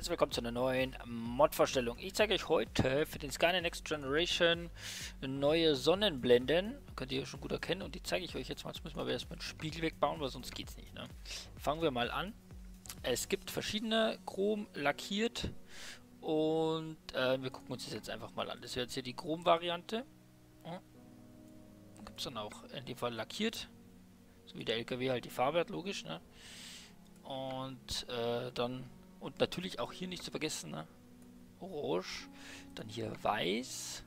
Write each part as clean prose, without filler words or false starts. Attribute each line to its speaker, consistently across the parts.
Speaker 1: herzlich willkommen zu einer neuen Mod-Vorstellung. Ich zeige euch heute für den Skyline Next Generation neue Sonnenblenden. Könnt ihr schon gut erkennen und die zeige ich euch jetzt mal. Jetzt müssen wir aber erstmal den Spiegel wegbauen, weil sonst geht es nicht. Ne? Fangen wir mal an. Es gibt verschiedene Chrom lackiert und wir gucken uns das jetzt einfach mal an. Das wäre jetzt hier die Chrom-Variante. Gibt es dann auch in dem Fall lackiert. So wie der LKW halt die Farbe hat, logisch. Ne? Und dann, und natürlich auch hier nicht zu vergessen, ne? Orange, dann hier weiß,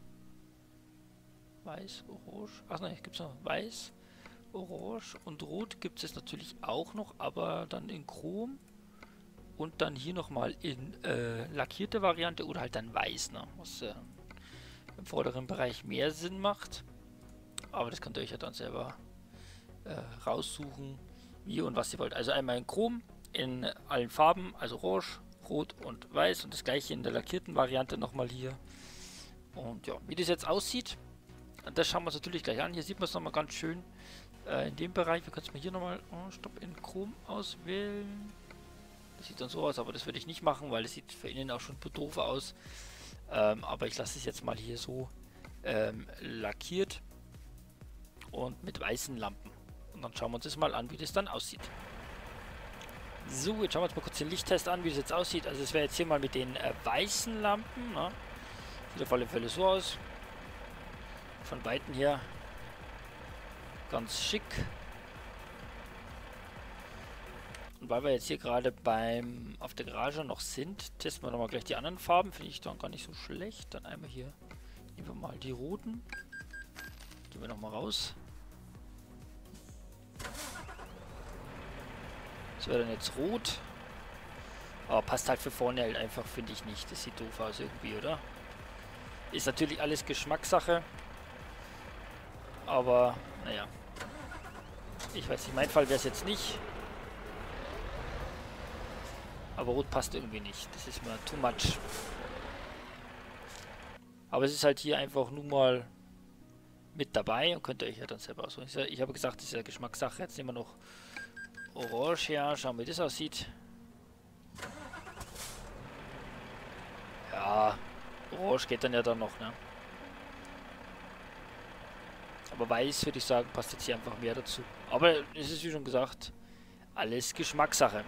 Speaker 1: orange, ach nein, gibt es noch weiß, orange und rot gibt es natürlich auch noch, aber dann in Chrom und dann hier nochmal in lackierte Variante oder halt dann weiß, ne? Was im vorderen Bereich mehr Sinn macht, aber das könnt ihr euch ja dann selber raussuchen, wie und was ihr wollt. Also einmal in Chrom, in allen Farben, also orange, rot und weiß und das gleiche in der lackierten Variante nochmal hier. Und ja, wie das jetzt aussieht, das schauen wir uns natürlich gleich an. Hier sieht man es nochmal ganz schön in dem Bereich. Wir können es mir hier nochmal Stopp in Chrom auswählen. Das sieht dann so aus, aber das würde ich nicht machen, weil es sieht für innen auch schon doof aus. Aber ich lasse es jetzt mal hier so lackiert und mit weißen Lampen. Und dann schauen wir uns das mal an, wie das dann aussieht. So, jetzt schauen wir uns mal kurz den Lichttest an, wie das jetzt aussieht. Also es wäre jetzt hier mal mit den weißen Lampen. Ne? Sieht auf alle Fälle so aus. Von Weitem her ganz schick. Und weil wir jetzt hier gerade auf der Garage noch sind, testen wir nochmal gleich die anderen Farben. Finde ich dann gar nicht so schlecht. Dann einmal hier, nehmen wir mal die roten. Gehen wir nochmal raus. Das wäre dann jetzt rot. Aber passt halt für vorne halt einfach, finde ich nicht. Das sieht doof aus irgendwie, oder? Ist natürlich alles Geschmackssache. Aber, naja. Ich weiß nicht, mein Fall wäre es jetzt nicht. Aber rot passt irgendwie nicht. Das ist mir too much. Aber es ist halt hier einfach nur mal mit dabei und könnt ihr euch ja dann selber aussuchen. Ich habe gesagt, das ist ja Geschmackssache. Jetzt nehmen wir noch Orange her. Schauen, wie das aussieht. Ja, Orange geht dann ja dann noch, ne? Aber weiß, würde ich sagen, passt jetzt hier einfach mehr dazu. Aber es ist, wie schon gesagt, alles Geschmackssache.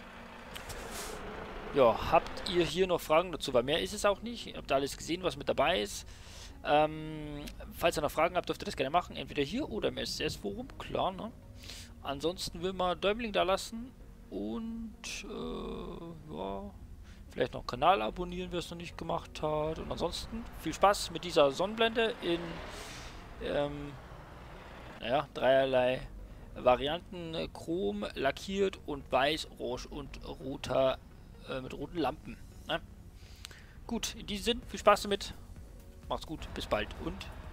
Speaker 1: Ja, habt ihr hier noch Fragen dazu? Weil mehr ist es auch nicht. Ihr habt alles gesehen, was mit dabei ist. Falls ihr noch Fragen habt, dürft ihr das gerne machen. Entweder hier oder im SCS-Forum. Klar, ne? Ansonsten will man Däumling da lassen. Und, ja, vielleicht noch einen Kanal abonnieren, wer es noch nicht gemacht hat. Und ansonsten viel Spaß mit dieser Sonnenblende in, naja, dreierlei Varianten. Chrom, lackiert und weiß, orange und roter, mit roten Lampen. Ne? Gut, in diesem Sinne, viel Spaß damit. Macht's gut, bis bald und